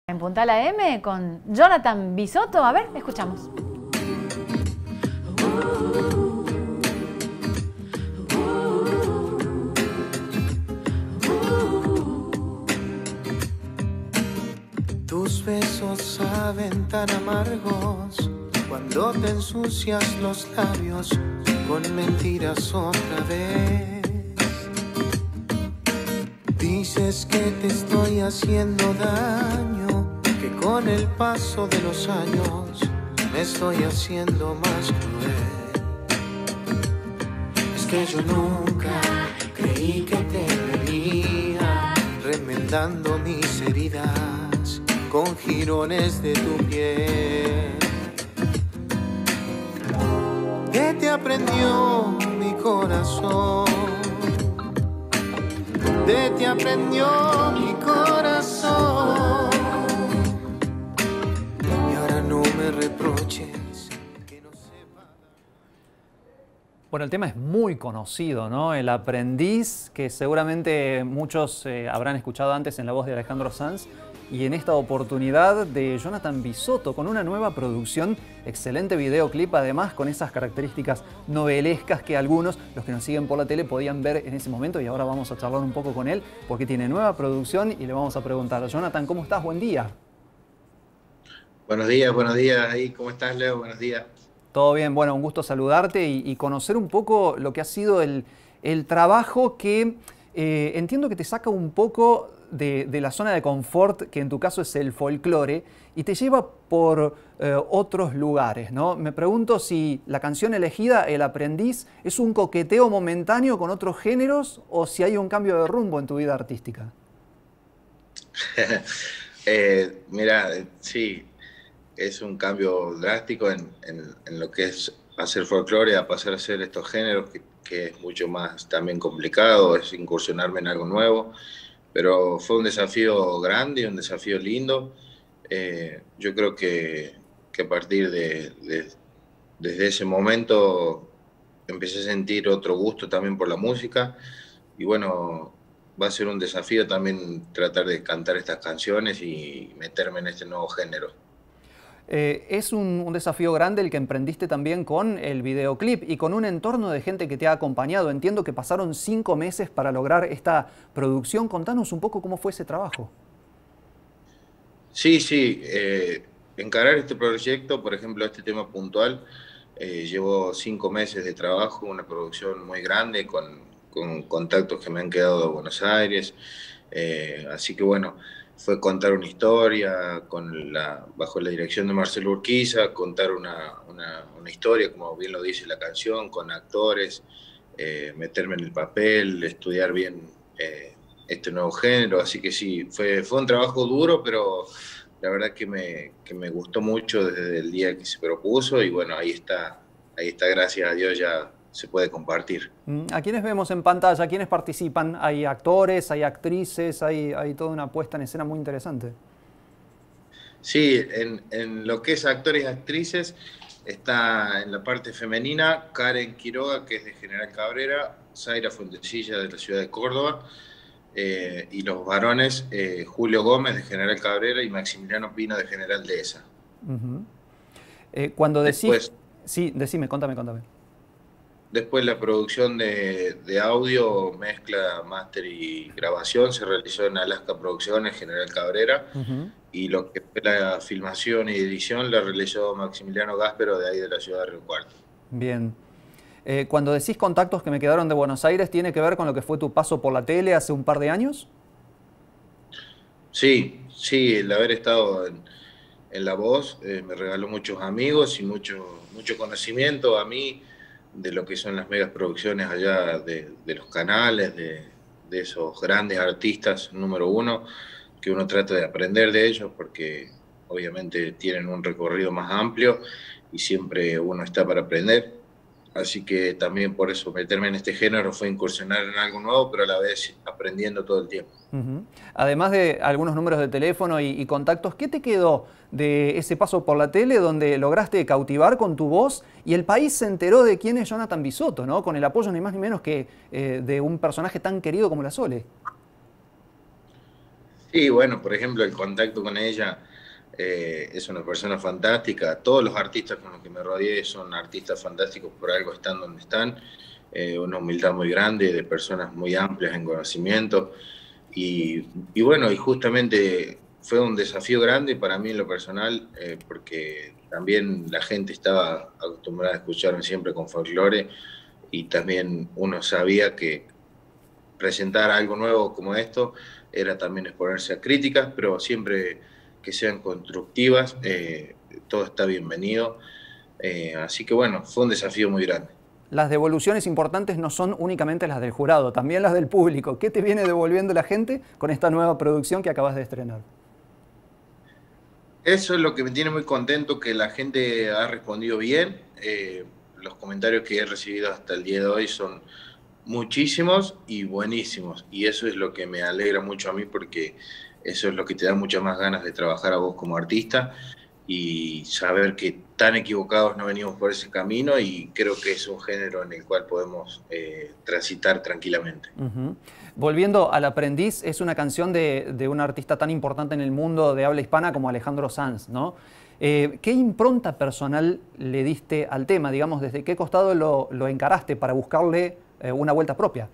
En Puntal AM con Jonathan Bisotto. A ver, escuchamos. Tus besos saben tan amargos cuando te ensucias los labios con mentiras otra vez. Dices que te estoy haciendo daño, que con el paso de los años me estoy haciendo más cruel. Es que yo nunca creí que te vería remendando mis heridas con jirones de tu piel. ¿Qué te aprendió mi corazón? ¿Qué te aprendió mi corazón? Y ahora no me reproches que no sepa. Bueno, el tema es muy conocido, ¿no? El aprendiz, que seguramente muchos habrán escuchado antes en la voz de Alejandro Sanz, y en esta oportunidad de Jonathan Bisotto con una nueva producción, excelente videoclip, además con esas características novelescas que algunos, los que nos siguen por la tele, podían ver en ese momento, y ahora vamos a charlar un poco con él porque tiene nueva producción y le vamos a preguntar. Jonathan, ¿cómo estás? Buen día. Buenos días ahí, ¿cómo estás, Leo? Buenos días. Todo bien, bueno, un gusto saludarte y conocer un poco lo que ha sido el trabajo que entiendo que te saca un poco de la zona de confort, que en tu caso es el folclore, y te lleva por otros lugares, ¿no? Me pregunto si la canción elegida, El Aprendiz, es un coqueteo momentáneo con otros géneros o si hay un cambio de rumbo en tu vida artística. Mira, sí, es un cambio drástico en lo que es hacer folclore a pasar a hacer estos géneros, que es mucho más también complicado, es incursionarme en algo nuevo. Pero fue un desafío grande, un desafío lindo. Yo creo que a partir desde ese momento empecé a sentir otro gusto también por la música. Y bueno, va a ser un desafío también tratar de cantar estas canciones y meterme en este nuevo género. Es un desafío grande el que emprendiste también con el videoclip y con un entorno de gente que te ha acompañado. Entiendo que pasaron 5 meses para lograr esta producción. Contanos un poco cómo fue ese trabajo. Sí, encarar este proyecto, por ejemplo, este tema puntual, llevó 5 meses de trabajo, una producción muy grande con contactos que me han quedado de Buenos Aires. Así que bueno, fue contar una historia bajo la dirección de Marcelo Urquiza, contar una historia, como bien lo dice la canción, con actores, meterme en el papel, estudiar bien este nuevo género. Así que sí, fue un trabajo duro, pero la verdad que me gustó mucho desde el día que se propuso, y bueno, ahí está, gracias a Dios ya se puede compartir. ¿A quiénes vemos en pantalla? ¿A quiénes participan? ¿Hay actores, hay actrices, hay toda una puesta en escena muy interesante? Sí, en lo que es actores y actrices, está en la parte femenina Karen Quiroga, que es de General Cabrera, Zaira Fontecilla de la ciudad de Córdoba, y los varones, Julio Gómez de General Cabrera y Maximiliano Pino de General Dehesa. Cuando decís... Después, sí, decime, contame. Después la producción de audio, mezcla, máster y grabación se realizó en Alaska Producciones, General Cabrera, y lo que fue la filmación y edición la realizó Maximiliano Gáspero de ahí de la ciudad de Río Cuarto. Bien. Cuando decís contactos que me quedaron de Buenos Aires, ¿tiene que ver con lo que fue tu paso por la tele hace un par de años? Sí, el haber estado en La Voz me regaló muchos amigos y mucho conocimiento a mí de lo que son las megas producciones allá de los canales, de esos grandes artistas número uno, que uno trata de aprender de ellos porque obviamente tienen un recorrido más amplio y siempre uno está para aprender. Así que también por eso meterme en este género fue incursionar en algo nuevo, pero a la vez aprendiendo todo el tiempo. Además de algunos números de teléfono y contactos, ¿qué te quedó de ese paso por la tele donde lograste cautivar con tu voz y el país se enteró de quién es Jonathan Bisotto, ¿no? Con el apoyo ni más ni menos que de un personaje tan querido como la Sole? Sí, bueno, por ejemplo, el contacto con ella, es una persona fantástica. Todos los artistas con los que me rodeé son artistas fantásticos, por algo están donde están. Una humildad muy grande, de personas muy amplias en conocimiento. Y bueno, y justamente fue un desafío grande para mí en lo personal, porque también la gente estaba acostumbrada a escucharme siempre con folclore, y también uno sabía que presentar algo nuevo como esto era también exponerse a críticas, pero siempre que sean constructivas, todo está bienvenido. Así que bueno, fue un desafío muy grande. Las devoluciones importantes no son únicamente las del jurado, también las del público. ¿Qué te viene devolviendo la gente con esta nueva producción que acabas de estrenar? Eso es lo que me tiene muy contento, que la gente ha respondido bien. Los comentarios que he recibido hasta el día de hoy son muchísimos y buenísimos. Y eso es lo que me alegra mucho a mí, porque eso es lo que te da muchas más ganas de trabajar a vos como artista, y saber que tan equivocados no venimos por ese camino, y creo que es un género en el cual podemos transitar tranquilamente. Volviendo al Aprendiz, es una canción de un artista tan importante en el mundo de habla hispana como Alejandro Sanz, ¿no? ¿Qué impronta personal le diste al tema? Digamos, ¿desde qué costado lo encaraste para buscarle una vuelta propia?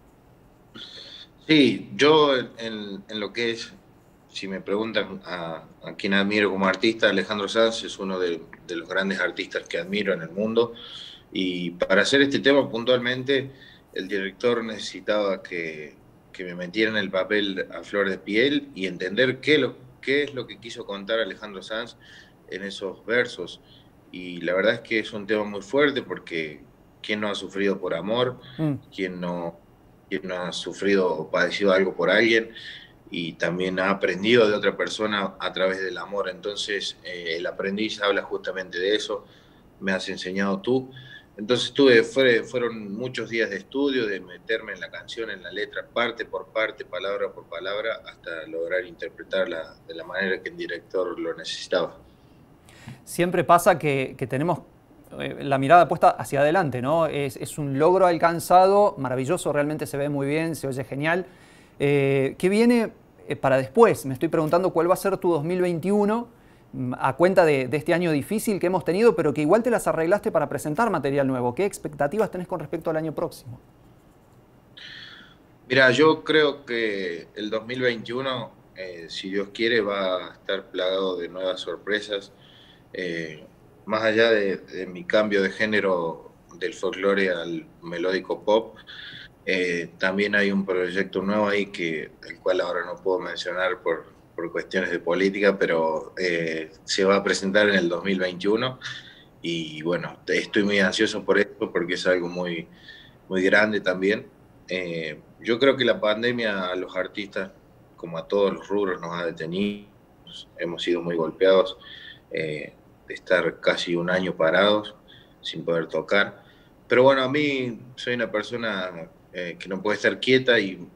Sí, yo en lo que es, si me preguntan a quien admiro como artista, Alejandro Sanz es uno de los grandes artistas que admiro en el mundo. Y para hacer este tema puntualmente, el director necesitaba que me metiera en el papel a flor de piel y entender qué es lo que quiso contar Alejandro Sanz en esos versos. Y la verdad es que es un tema muy fuerte, porque ¿quién no ha sufrido por amor? ¿Quién no ha sufrido o padecido algo por alguien? Y también ha aprendido de otra persona a través del amor. Entonces, el Aprendiz habla justamente de eso. Me has enseñado tú. Entonces fueron muchos días de estudio, de meterme en la canción, en la letra, parte por parte, palabra por palabra, hasta lograr interpretarla de la manera que el director lo necesitaba. Siempre pasa que tenemos la mirada puesta hacia adelante, ¿no? Es un logro alcanzado, maravilloso, realmente se ve muy bien, se oye genial. ¿Qué viene para después? Me estoy preguntando cuál va a ser tu 2021 a cuenta de este año difícil que hemos tenido, pero que igual te las arreglaste para presentar material nuevo. ¿Qué expectativas tenés con respecto al año próximo? Mira, yo creo que el 2021, si Dios quiere, va a estar plagado de nuevas sorpresas. Más allá de mi cambio de género del folclore al melódico pop, también hay un proyecto nuevo ahí, el cual ahora no puedo mencionar por cuestiones de política, pero se va a presentar en el 2021. Y bueno, estoy muy ansioso por esto, porque es algo muy, muy grande también. Yo creo que la pandemia a los artistas, como a todos los rubros, nos ha detenido. Hemos sido muy golpeados, de estar casi un año parados sin poder tocar. Pero bueno, a mí soy una persona que no puede estar quieta, y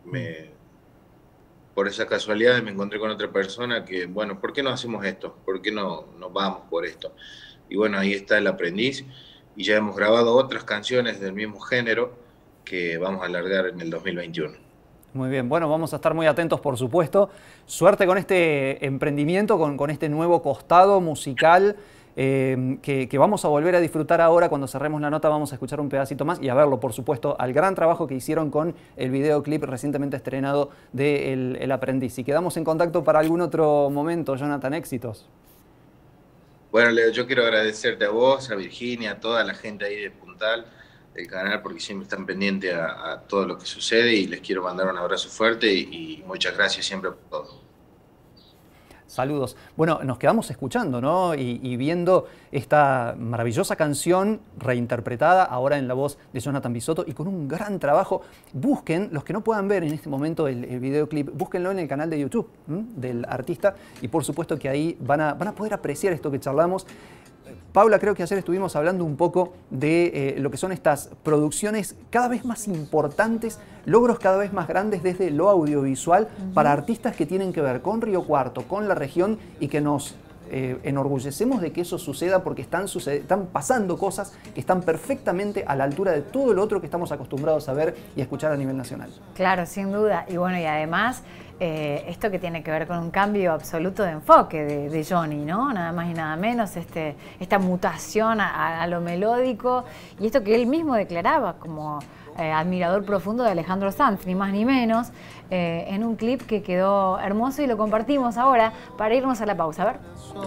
por esa casualidad me encontré con otra persona que, bueno, ¿por qué no hacemos esto? ¿Por qué no vamos por esto? Y bueno, ahí está El Aprendiz, y ya hemos grabado otras canciones del mismo género que vamos a largar en el 2021. Muy bien, bueno, vamos a estar muy atentos, por supuesto. Suerte con este emprendimiento, con este nuevo costado musical que vamos a volver a disfrutar ahora. Cuando cerremos la nota vamos a escuchar un pedacito más y a verlo, por supuesto, al gran trabajo que hicieron con el videoclip recientemente estrenado de El Aprendiz. Y quedamos en contacto para algún otro momento. Jonathan, éxitos. Bueno, Leo, yo quiero agradecerte a vos, a Virginia, a toda la gente ahí de Puntal, del canal, porque siempre están pendientes a todo lo que sucede, y les quiero mandar un abrazo fuerte y muchas gracias siempre por todo. Saludos. Bueno, nos quedamos escuchando, ¿no? Y viendo esta maravillosa canción reinterpretada ahora en la voz de Jonathan Bisotto y con un gran trabajo. Busquen, los que no puedan ver en este momento el videoclip, búsquenlo en el canal de YouTube del artista, y por supuesto que ahí van a poder apreciar esto que charlamos. Paula, creo que ayer estuvimos hablando un poco de lo que son estas producciones cada vez más importantes, logros cada vez más grandes desde lo audiovisual para artistas que tienen que ver con Río Cuarto, con la región, y que nos enorgullecemos de que eso suceda porque están pasando cosas que están perfectamente a la altura de todo lo otro que estamos acostumbrados a ver y a escuchar a nivel nacional. Claro, sin duda. Y bueno, y además, esto que tiene que ver con un cambio absoluto de enfoque de Johnny, ¿no? Nada más y nada menos, esta mutación a lo melódico y esto que él mismo declaraba como admirador profundo de Alejandro Sanz, ni más ni menos, en un clip que quedó hermoso y lo compartimos ahora para irnos a la pausa. A ver.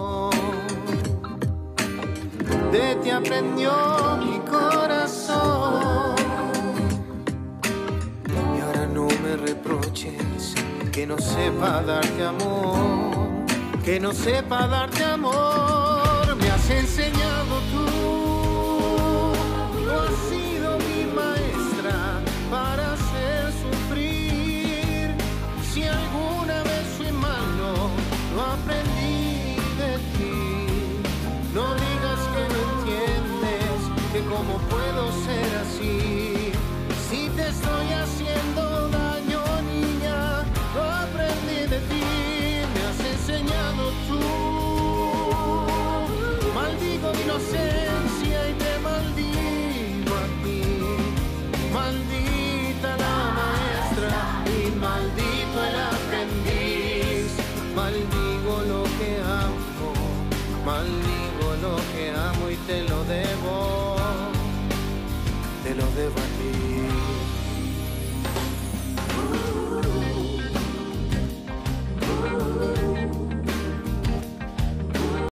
De ti aprendió mi corazón y ahora no me reproches que no sepa darte amor, que no sepa darte amor. Me has enseñado tú has sido mi maestra para hacer sufrir. Si alguna vez fui malo, lo aprendí de ti. No digas que no entiendes, que como puedes